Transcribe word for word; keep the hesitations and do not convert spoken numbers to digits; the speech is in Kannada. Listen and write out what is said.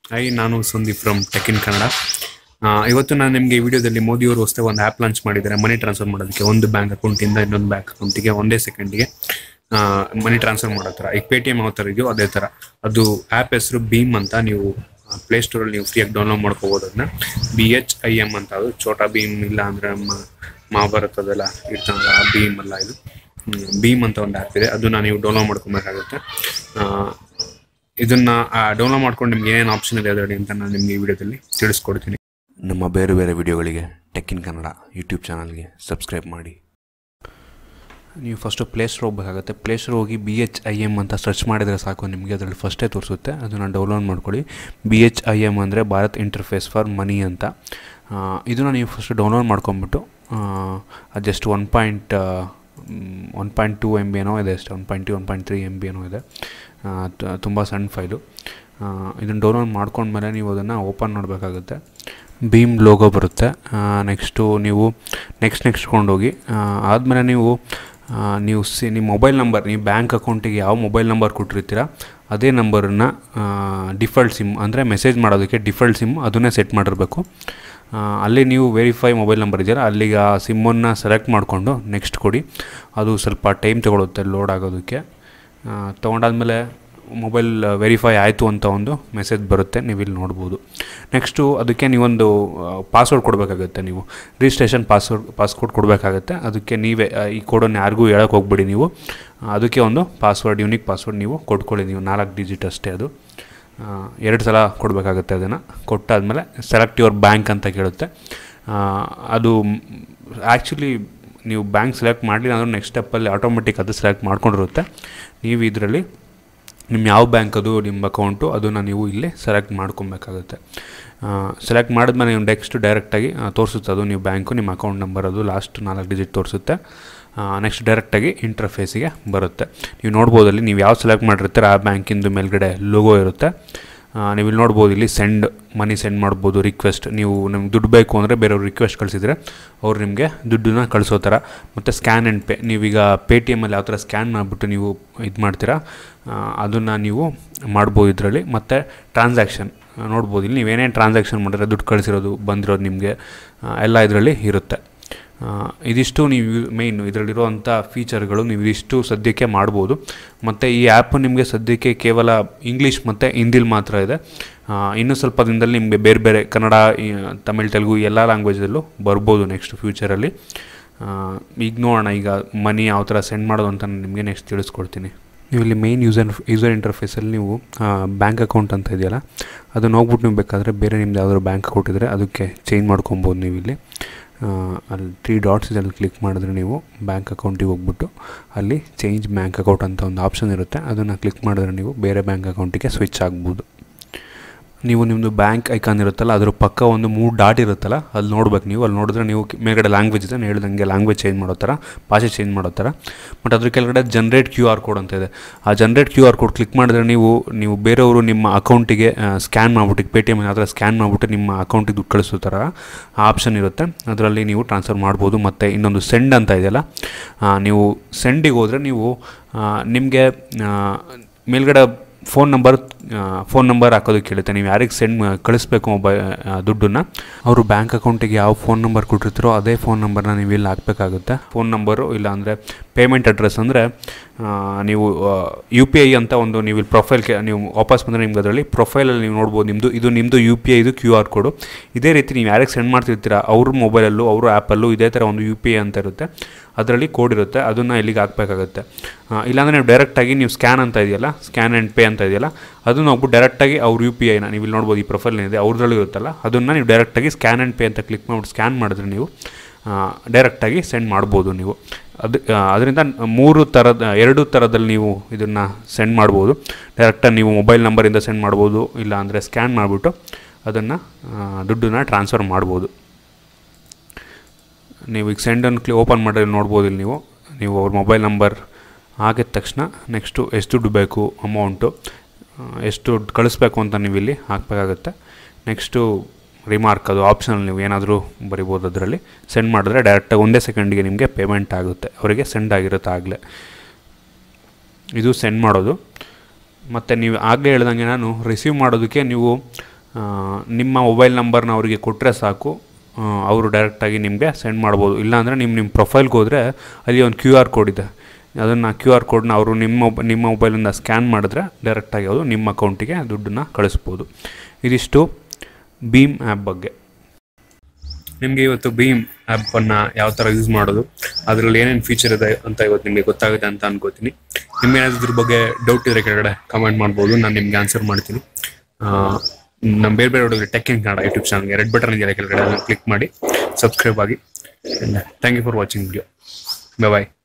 ಹಾಯ್, ನಾನು Sandeep from tech in Kannada. ಇವತ್ತು ನಾನು ನಿಮಗೆ ಈ ವಿಡಿಯೋದಲ್ಲಿ ಮೋದಿಯವರು ಹೊಸದಾಗಿ ಒಂದು ಆ್ಯಪ್ ಲಾಂಚ್ ಮಾಡಿದ್ದಾರೆ. ಮನಿ ಟ್ರಾನ್ಸ್ಫರ್ ಮಾಡೋದಕ್ಕೆ ಒಂದು ಬ್ಯಾಂಕ್ ಅಕೌಂಟಿಂದ ಇನ್ನೊಂದು ಬ್ಯಾಂಕ್ ಅಕೌಂಟಿಗೆ ಒಂದೇ ಸೆಕೆಂಡಿಗೆ ಮನಿ ಟ್ರಾನ್ಸ್ಫರ್ ಮಾಡೋ ಥರ. ಈಗ ಪೇ ಟಿ ಎಮ್ ಯಾವ ಥರ ಇದೆಯೋ ಅದೇ ಥರ. ಅದು ಆ್ಯಪ್ ಹೆಸರು ಭೀಮ್ ಅಂತ. ನೀವು ಪ್ಲೇಸ್ಟೋರಲ್ಲಿ ನೀವು ಫ್ರೀಯಾಗಿ ಡೌನ್ಲೋಡ್ ಮಾಡ್ಕೋಬೋದು. ಅದನ್ನ ಬಿ ಎಚ್ ಐ ಎಮ್ ಅಂತ. ಅದು ಛೋಟಾ ಭೀಮ್ ಇಲ್ಲ ಅಂದರೆ ಮಹಾಭಾರತದೆಲ್ಲ ಇರ್ತಾನಲ್ಲ ಆ ಭೀಮ್ ಅಲ್ಲ, ಇದು ಭೀಮ್ ಅಂತ ಒಂದು ಆ್ಯಪ್ ಇದೆ. ಅದನ್ನ ನೀವು ಡೌನ್ಲೋಡ್ ಮಾಡ್ಕೊಬೇಕಾಗುತ್ತೆ. ಇದನ್ನ ಡೌನ್ಲೋಡ್ ಮಾಡ್ಕೊಂಡು ನಿಮ್ಗೆ ಏನೇನು ಆಪ್ಷನ್ ಇದೆ ಅದರಲ್ಲಿ ಅಂತ ನಾನು ನಿಮಗೆ ಈ ವಿಡಿಯೋದಲ್ಲಿ ತಿಳಿಸ್ಕೊಡ್ತೀನಿ. ನಮ್ಮ ಬೇರೆ ಬೇರೆ ವಿಡಿಯೋಗಳಿಗೆ ಟೆಕ್ ಇನ್ ಕನ್ನಡ ಯೂಟ್ಯೂಬ್ ಚಾನಲ್ಗೆ ಸಬ್ಸ್ಕ್ರೈಬ್ ಮಾಡಿ. ನೀವು ಫಸ್ಟು ಪ್ಲೇಸ್ಟೋರ್ ಹೋಗಬೇಕಾಗುತ್ತೆ. ಪ್ಲೇಸ್ಟೋರ್ ಹೋಗಿ ಬಿ ಎಚ್ ಐ ಎಮ್ ಅಂತ ಸರ್ಚ್ ಮಾಡಿದರೆ ಸಾಕು, ನಿಮಗೆ ಅದರಲ್ಲಿ ಫಸ್ಟೇ ತೋರಿಸುತ್ತೆ. ಅದನ್ನು ಡೌನ್ಲೋಡ್ ಮಾಡ್ಕೊಳ್ಳಿ. ಬಿ ಎಚ್ ಐ ಎಮ್ ಅಂದರೆ ಭಾರತ್ ಇಂಟರ್ಫೇಸ್ ಫಾರ್ ಮನಿ ಅಂತ. ಇದನ್ನು ನೀವು ಫಸ್ಟ್ ಡೌನ್ಲೋಡ್ ಮಾಡ್ಕೊಂಬಿಟ್ಟು ಅದು just one point one point two M B ಏನೋ ಇದೆ ಅಷ್ಟೇ. One point two one point three M B ಏನೋ ಇದೆ. ತುಂಬ ಸಣ್ಣ ಫೈಲು. ಇದನ್ನು ಡೌನ್ಲೋಡ್ ಮಾಡ್ಕೊಂಡ್ಮೇಲೆ ನೀವು ಅದನ್ನು ಓಪನ್ ಮಾಡಬೇಕಾಗುತ್ತೆ. ಭೀಮ್ ಲೋಗೋ ಬರುತ್ತೆ. ನೆಕ್ಸ್ಟು ನೀವು ನೆಕ್ಸ್ಟ್ ನೆಕ್ಸ್ಟ್ ಕೊಂಡೋಗಿ ಆದಮೇಲೆ ನೀವು ನೀವು ಸಿ ನಿಮ್ಮ ಮೊಬೈಲ್ ನಂಬರ್, ನೀವು ಬ್ಯಾಂಕ್ ಅಕೌಂಟಿಗೆ ಯಾವ ಮೊಬೈಲ್ ನಂಬರ್ ಕೊಟ್ಟಿರ್ತೀರ ಅದೇ ನಂಬರನ್ನು ಡಿಫಾಲ್ಟ್ ಸಿಮ್ ಅಂದರೆ ಮೆಸೇಜ್ ಮಾಡೋದಕ್ಕೆ ಡಿಫಾಲ್ಟ್ ಸಿಮ್ ಅದನ್ನೇ ಸೆಟ್ ಮಾಡಿರಬೇಕು. ಅಲ್ಲಿ ನೀವು ವೆರಿಫೈ ಮೊಬೈಲ್ ನಂಬರ್ ಇದೆಯಲ್ಲ, ಅಲ್ಲಿಗೆ ಆ ಸಿಮ್ಮನ್ನು ಸೆಲೆಕ್ಟ್ ಮಾಡಿಕೊಂಡು ನೆಕ್ಸ್ಟ್ ಕೊಡಿ. ಅದು ಸ್ವಲ್ಪ ಟೈಮ್ ತೊಗೊಳುತ್ತೆ ಲೋಡ್ ಆಗೋದಕ್ಕೆ. ತೊಗೊಂಡಾದ್ಮೇಲೆ ಮೊಬೈಲ್ ವೆರಿಫೈ ಆಯಿತು ಅಂತ ಒಂದು ಮೆಸೇಜ್ ಬರುತ್ತೆ, ನೀವು ಇಲ್ಲಿ ನೋಡ್ಬೋದು. ನೆಕ್ಸ್ಟು ಅದಕ್ಕೆ ನೀವೊಂದು ಪಾಸ್ವರ್ಡ್ ಕೊಡಬೇಕಾಗುತ್ತೆ. ನೀವು ರಿಜಿಸ್ಟ್ರೇಷನ್ ಪಾಸ್ವರ್ಡ್ ಪಾಸ್ಕೋಡ್ ಕೊಡಬೇಕಾಗತ್ತೆ. ಅದಕ್ಕೆ ನೀವೇ ಈ ಕೋಡನ್ನು ಯಾರಿಗೂ ಹೇಳೋಕ್ಕೆ ಹೋಗ್ಬಿಡಿ. ನೀವು ಅದಕ್ಕೆ ಒಂದು ಪಾಸ್ವರ್ಡ್, ಯೂನಿಕ್ ಪಾಸ್ವರ್ಡ್ ನೀವು ಕೊಟ್ಕೊಳ್ಳಿ. ನೀವು ನಾಲ್ಕು ಡಿಜಿಟ್ ಅಷ್ಟೇ. ಅದು ಎರಡು ಸಲ ಕೊಡಬೇಕಾಗುತ್ತೆ. ಅದನ್ನು ಕೊಟ್ಟಾದಮೇಲೆ ಸೆಲೆಕ್ಟ್ ಯುವರ್ ಬ್ಯಾಂಕ್ ಅಂತ ಕೇಳುತ್ತೆ. ಅದು ಆ್ಯಕ್ಚುಲಿ ನೀವು ಬ್ಯಾಂಕ್ ಸೆಲೆಕ್ಟ್ ಮಾಡಲಿಲ್ಲ ಅಂದ್ರೆ ನೆಕ್ಸ್ಟ್ ಸ್ಟೆಪ್ಪಲ್ಲಿ ಆಟೋಮೆಟಿಕ್ ಅದು ಸೆಲೆಕ್ಟ್ ಮಾಡ್ಕೊಂಡಿರುತ್ತೆ. ನೀವು ಇದರಲ್ಲಿ ನಿಮ್ಮ ಯಾವ ಬ್ಯಾಂಕ್ ಅದು ನಿಮ್ಮ ಅಕೌಂಟು ಅದನ್ನು ನೀವು ಇಲ್ಲಿ ಸೆಲೆಕ್ಟ್ ಮಾಡ್ಕೊಬೇಕಾಗುತ್ತೆ. ಸೆಲೆಕ್ಟ್ ಮಾಡಿದ್ಮೇಲೆ ನೀವು ನೆಕ್ಸ್ಟ್ ಡೈರೆಕ್ಟಾಗಿ ತೋರಿಸುತ್ತೆ. ಅದು ನೀವು ಬ್ಯಾಂಕು ನಿಮ್ಮ ಅಕೌಂಟ್ ನಂಬರ್ ಅದು ಲಾಸ್ಟ್ ನಾಲ್ಕು ಡಿಜಿಟ್ ತೋರಿಸುತ್ತೆ. ನೆಕ್ಸ್ಟ್ ಡೈರೆಕ್ಟಾಗಿ ಇಂಟರ್ಫೇಸಿಗೆ ಬರುತ್ತೆ. ನೀವು ನೋಡ್ಬೋದು ಅಲ್ಲಿ ನೀವು ಯಾವ ಸೆಲೆಕ್ಟ್ ಮಾಡಿರ್ತೀರ ಆ ಬ್ಯಾಂಕಿಂದು ಮೇಲ್ಗಡೆ ಲೋಗೋ ಇರುತ್ತೆ. ನೀವು ಇಲ್ಲಿ ನೋಡ್ಬೋದು, ಇಲ್ಲಿ ಸೆಂಡ್ ಮನಿ ಸೆಂಡ್ ಮಾಡ್ಬೋದು. ರಿಕ್ವೆಸ್ಟ್, ನೀವು ನಿಮ್ಗೆ ದುಡ್ಡು ಬೇಕು ಅಂದರೆ ಬೇರೆಯವ್ರು ರಿಕ್ವೆಸ್ಟ್ ಕಳಿಸಿದರೆ ಅವ್ರು ನಿಮಗೆ ದುಡ್ಡನ್ನ ಕಳಿಸೋ ಥರ. ಮತ್ತು ಸ್ಕ್ಯಾನ್ ಆ್ಯಂಡ್ ಪೇ, ನೀವೀಗ ಪೇ ಟಿ ಎಮಲ್ಲಿ ಯಾವ ಥರ ಸ್ಕ್ಯಾನ್ ಮಾಡಿಬಿಟ್ಟು ನೀವು ಇದು ಮಾಡ್ತೀರಾ ಅದನ್ನು ನೀವು ಮಾಡ್ಬೋದು ಇದರಲ್ಲಿ. ಮತ್ತು ಟ್ರಾನ್ಸಾಕ್ಷನ್ ನೋಡ್ಬೋದು, ಇಲ್ಲಿ ನೀವೇನೇನು ಟ್ರಾನ್ಸಾಕ್ಷನ್ ಮಾಡಿದ್ರೆ ದುಡ್ಡು ಕಳಿಸಿರೋದು ಬಂದಿರೋದು ನಿಮಗೆ ಎಲ್ಲ ಇದರಲ್ಲಿ ಇರುತ್ತೆ. ಇದಿಷ್ಟು ನೀವು ಮೇಯ್ನ್ ಇದರಲ್ಲಿರುವಂಥ ಫೀಚರ್ಗಳು. ನೀವು ಇದಿಷ್ಟು ಸದ್ಯಕ್ಕೆ ಮಾಡ್ಬೋದು. ಮತ್ತು ಈ ಆ್ಯಪು ನಿಮಗೆ ಸದ್ಯಕ್ಕೆ ಕೇವಲ ಇಂಗ್ಲೀಷ್ ಮತ್ತು ಹಿಂದಿಲಿ ಮಾತ್ರ ಇದೆ. ಇನ್ನೂ ಸ್ವಲ್ಪ ದಿನದಲ್ಲಿ ನಿಮಗೆ ಬೇರೆ ಬೇರೆ ಕನ್ನಡ, ತಮಿಳ್, ತೆಲುಗು ಎಲ್ಲ ಲ್ಯಾಂಗ್ವೇಜಲ್ಲೂ ಬರ್ಬೋದು ನೆಕ್ಸ್ಟ್ ಫ್ಯೂಚರಲ್ಲಿ. ಈಗ ನೋಡೋಣ ಈಗ ಮನಿ ಯಾವ ಥರ ಸೆಂಡ್ ಮಾಡೋದು ಅಂತ ನಾನು ನಿಮಗೆ ನೆಕ್ಸ್ಟ್ ತಿಳಿಸ್ಕೊಡ್ತೀನಿ. ನೀವು ಇಲ್ಲಿ ಮೇಯ್ನ್ ಯೂಸರ್ ಯೂಸರ್ ಇಂಟರ್ಫೇಸಲ್ಲಿ ನೀವು ಬ್ಯಾಂಕ್ ಅಕೌಂಟ್ ಅಂತ ಇದೆಯಲ್ಲ, ಅದನ್ನು ಹೋಗ್ಬಿಟ್ಟು ನೀವು ಬೇಕಾದರೆ ಬೇರೆ ನಿಮ್ದು ಯಾವ್ದಾದ್ರು ಬ್ಯಾಂಕ್ ಅಕೌಂಟ್ ಇದ್ದರೆ ಅದಕ್ಕೆ ಚೇಂಜ್ ಮಾಡ್ಕೊಬೋದು. ನೀವು ಇಲ್ಲಿ ಅಲ್ಲಿ ತ್ರೀ ಡಾಟ್ಸ್ ಇದರಲ್ಲಿ ಕ್ಲಿಕ್ ಮಾಡಿದ್ರೆ ನೀವು ಬ್ಯಾಂಕ್ ಅಕೌಂಟಿಗೆ ಹೋಗ್ಬಿಟ್ಟು ಅಲ್ಲಿ ಚೇಂಜ್ ಬ್ಯಾಂಕ್ ಅಕೌಂಟ್ ಅಂತ ಒಂದು ಆಪ್ಷನ್ ಇರುತ್ತೆ. ಅದನ್ನು ಕ್ಲಿಕ್ ಮಾಡಿದ್ರೆ ನೀವು ಬೇರೆ ಬ್ಯಾಂಕ್ ಅಕೌಂಟಿಗೆ ಸ್ವಿಚ್ ಆಗ್ಬೋದು. ನೀವು ನಿಮ್ಮದು ಬ್ಯಾಂಕ್ ಐಕಾನ್ ಇರುತ್ತಲ್ಲ ಅದ್ರ ಪಕ್ಕ ಒಂದು ಮೂರು ಡಾಟ್ ಇರುತ್ತಲ್ಲ, ಅಲ್ಲಿ ನೋಡ್ಬೇಕು ನೀವು. ಅಲ್ಲಿ ನೋಡಿದ್ರೆ ನೀವು ಮೇಲ್ಗಡೆ ಲ್ಯಾಂಗ್ವೇಜ್ ಇದೆ, ನಾನು ಹೇಳ್ದಂಗೆ ಲ್ಯಾಂಗ್ವೇಜ್ ಚೇಂಜ್ ಮಾಡೋ ಥರ, ಭಾಷೆ ಚೇಂಜ್ ಮಾಡೋ ಥರ. ಬಟ್ ಅದ್ರ ಕೆಳಗಡೆ ಜನ್ರೇಟ್ ಕ್ಯೂ ಆರ್ ಕೋಡ್ ಅಂತ ಇದೆ. ಆ generate Q R code click ಮಾಡಿದ್ರೆ ನೀವು ನೀವು ಬೇರೆಯವರು ನಿಮ್ಮ ಅಕೌಂಟಿಗೆ ಸ್ಕ್ಯಾನ್ ಮಾಡಿಬಿಟ್ಟು, ಪೇ ಟಿ ಎಮ್ ಆ ಥರ ಸ್ಕ್ಯಾನ್ ಮಾಡಿಬಿಟ್ಟು ನಿಮ್ಮ ಅಕೌಂಟಿಗೆ ದುಡ್ಡು ಕಳಿಸೋ ಥರ ಆ ಆಪ್ಷನ್ ಇರುತ್ತೆ. ಅದರಲ್ಲಿ ನೀವು ಟ್ರಾನ್ಸ್ಫರ್ ಮಾಡ್ಬೋದು. ಮತ್ತು ಇನ್ನೊಂದು ಸೆಂಡ್ ಅಂತ ಇದೆಯಲ್ಲ, ನೀವು ಸೆಂಡಿಗೆ ಹೋದರೆ ನೀವು ನಿಮಗೆ ಮೇಲ್ಗಡೆ ಫೋನ್ ನಂಬರ್ ಫೋನ್ ನಂಬರ್ ಹಾಕೋದಕ್ಕೆ ಕೇಳುತ್ತೆ. ನೀವು ಯಾರಿಗೆ ಸೆಂಡ್ ಕಳಿಸ್ಬೇಕು ಮೊಬೈಲ್ ದುಡ್ಡನ್ನು, ಅವರು ಬ್ಯಾಂಕ್ ಅಕೌಂಟಿಗೆ ಯಾವ ಫೋನ್ ನಂಬರ್ ಕೊಟ್ಟಿರ್ತೀರೋ ಅದೇ ಫೋನ್ ನಂಬರ್ನ ನೀವು ಇಲ್ಲಿ ಹಾಕಬೇಕಾಗುತ್ತೆ. ಫೋನ್ ನಂಬರು ಇಲ್ಲ ಅಂದರೆ ಪೇಮೆಂಟ್ ಅಡ್ರೆಸ್ ಅಂದರೆ ನೀವು ಯು ಪಿ ಐ ಅಂತ ಒಂದು ನೀವು ಇಲ್ಲಿ ಪ್ರೊಫೈಲ್ ನೀವು ವಾಪಸ್ ಬಂದರೆ ನಿಮ್ಗೆ ಅದರಲ್ಲಿ ಪ್ರೊಫೈಲಲ್ಲಿ ನೀವು ನೋಡ್ಬೋದು ನಿಮ್ಮದು ಇದು ನಿಮ್ಮದು ಯು ಪಿ ಐದು ಕ್ಯೂ ಆರ್ ಕೋಡು. ಇದೇ ರೀತಿ ನೀವು ಯಾರಿಗೆ ಸೆಂಡ್ ಮಾಡ್ತಿರ್ತೀರ ಅವ್ರ ಮೊಬೈಲಲ್ಲೂ ಅವ್ರ ಆ್ಯಪಲ್ಲೂ ಇದೇ ಥರ ಒಂದು ಯು ಪಿ ಐ ಅಂತ ಇರುತ್ತೆ. ಅದರಲ್ಲಿ ಕೋಡ್ ಇರುತ್ತೆ, ಅದನ್ನು ಇಲ್ಲಿಗೆ ಹಾಕಬೇಕಾಗುತ್ತೆ. ಇಲ್ಲಾಂದರೆ ನೀವು ಡೈರೆಕ್ಟಾಗಿ ನೀವು ಸ್ಕ್ಯಾನ್ ಅಂತ ಇದೆಯಲ್ಲ, ಸ್ಕ್ಯಾನ್ ಆ್ಯಂಡ್ ಪೇ ಅಂತ ಇದೆಯಲ್ಲ, ಅದನ್ನು ಹೋಗ್ಬಿಟ್ಟು ಡೈರೆಕ್ಟಾಗಿ ಅವ್ರ ಯು ಪಿ ಐನ ನೀವು ಇಲ್ಲಿ ನೋಡ್ಬೋದು, ಈ ಪ್ರೊಫೈಲ್ನಿದೆ ಅವ್ರದ್ರಲ್ಲಿ ಇರುತ್ತಲ್ಲ, ಅದನ್ನು ನೀವು ಡೈರೆಕ್ಟಾಗಿ ಸ್ಕ್ಯಾನ್ ಆ್ಯಂಡ್ ಪೇ ಅಂತ ಕ್ಲಿಕ್ ಮಾಡಿಬಿಟ್ಟು ಸ್ಕ್ಯಾನ್ ಮಾಡಿದ್ರೆ ನೀವು ಡೈರೆಕ್ಟಾಗಿ ಸೆಂಡ್ ಮಾಡ್ಬೋದು. ನೀವು ಅದು ಅದರಿಂದ ಮೂರು ಥರದ ಎರಡು ಥರದಲ್ಲಿ ನೀವು ಇದನ್ನು ಸೆಂಡ್ ಮಾಡ್ಬೋದು. ಡೈರೆಕ್ಟಾಗಿ ನೀವು ಮೊಬೈಲ್ ನಂಬರಿಂದ ಸೆಂಡ್ ಮಾಡ್ಬೋದು, ಇಲ್ಲ ಅಂದರೆ ಸ್ಕ್ಯಾನ್ ಮಾಡಿಬಿಟ್ಟು ಅದನ್ನು ದುಡ್ಡನ್ನು ಟ್ರಾನ್ಸ್ಫರ್ ಮಾಡ್ಬೋದು. ನೀವು ಈಗ ಸೆಂಡನ್ನು ಕ್ಲಿ ಓಪನ್ ಮಾಡಿದ್ರೆ ನೋಡ್ಬೋದು. ಇಲ್ಲಿ ನೀವು ನೀವು ಅವ್ರ ಮೊಬೈಲ್ ನಂಬರ್ ಆಗಿದ ತಕ್ಷಣ ನೆಕ್ಸ್ಟು ಎಷ್ಟು ದುಡ್ಡು ಬೇಕು, ಅಮೌಂಟು ಎಷ್ಟು ದುಡ್ಡು ಕಳಿಸ್ಬೇಕು ಅಂತ ನೀವು ಇಲ್ಲಿ ಹಾಕಬೇಕಾಗುತ್ತೆ. ನೆಕ್ಸ್ಟು ರಿಮಾರ್ಕ್, ಅದು ಆಪ್ಷನಲ್, ನೀವು ಏನಾದರೂ ಬರಿಬೋದು. ಅದರಲ್ಲಿ ಸೆಂಡ್ ಮಾಡಿದ್ರೆ ಡೈರೆಕ್ಟಾಗಿ ಒಂದೇ ಸೆಕೆಂಡಿಗೆ ನಿಮಗೆ ಪೇಮೆಂಟ್ ಆಗುತ್ತೆ, ಅವರಿಗೆ ಸೆಂಡ್ ಆಗಿರುತ್ತೆ ಆಗಲೇ. ಇದು ಸೆಂಡ್ ಮಾಡೋದು. ಮತ್ತು ನೀವು ಆಗಲೇ ಹೇಳ್ದಂಗೆ ನಾನು ರಿಸೀವ್ ಮಾಡೋದಕ್ಕೆ ನೀವು ನಿಮ್ಮ ಮೊಬೈಲ್ ನಂಬರ್ನ ಅವರಿಗೆ ಕೊಟ್ಟರೆ ಸಾಕು, ಅವರು ಡೈರೆಕ್ಟಾಗಿ ನಿಮಗೆ ಸೆಂಡ್ ಮಾಡ್ಬೋದು. ಇಲ್ಲಾಂದರೆ ನಿಮ್ಮ ನಿಮ್ಮ ಪ್ರೊಫೈಲ್ಗೆ ಹೋದರೆ ಅಲ್ಲಿ ಒಂದು ಕ್ಯೂ ಆರ್ ಕೋಡ್ ಇದೆ, ಅದನ್ನು ಕ್ಯೂ ಆರ್ ಕೋಡ್ನ ಅವರು ನಿಮ್ಮ ಮೊಬ ನಿಮ್ಮ ಮೊಬೈಲಿಂದ ಸ್ಕ್ಯಾನ್ ಮಾಡಿದ್ರೆ ಡೈರೆಕ್ಟಾಗಿ ಅದು ನಿಮ್ಮ ಅಕೌಂಟಿಗೆ ದುಡ್ಡನ್ನು ಕಳಿಸ್ಬೋದು. ಇದಿಷ್ಟು ಭೀಮ್ ಆ್ಯಪ್ ಬಗ್ಗೆ. ನಿಮಗೆ ಇವತ್ತು ಭೀಮ್ ಆ್ಯಪನ್ನು ಯಾವ ಥರ ಯೂಸ್ ಮಾಡೋದು, ಅದರಲ್ಲಿ ಏನೇನು ಫೀಚರ್ ಇದೆ ಅಂತ ಇವತ್ತು ನಿಮಗೆ ಗೊತ್ತಾಗುತ್ತೆ ಅಂತ ಅನ್ಕೋತೀನಿ. ನಿಮ್ಗೆ ಏನಾದರೂ ಇದ್ರ ಬಗ್ಗೆ ಡೌಟ್ ಇದ್ದರೆ ಕೆಳಗಡೆ ಕಮೆಂಟ್ ಮಾಡ್ಬೋದು, ನಾನು ನಿಮಗೆ ಆನ್ಸರ್ ಮಾಡ್ತೀನಿ. ನಮ್ಮ ಬೇರೆ ಬೇರೆ ಹುಡುಗರು ಟೆಕ್ ಇನ್ ಕನ್ನಡ ಯೂಟ್ಯೂಬ್ ಚಾನಲ್ಗೆ ರೆಡ್ ಬಟನ್ ಇದೆಯಲ್ಲ ಕೆಳಗಡೆ, ಅದನ್ನು ಕ್ಲಿಕ್ ಮಾಡಿ ಸಬ್ಸ್ಕ್ರೈಬ್ ಆಗಿ. Thank you for watching video. Bye bye.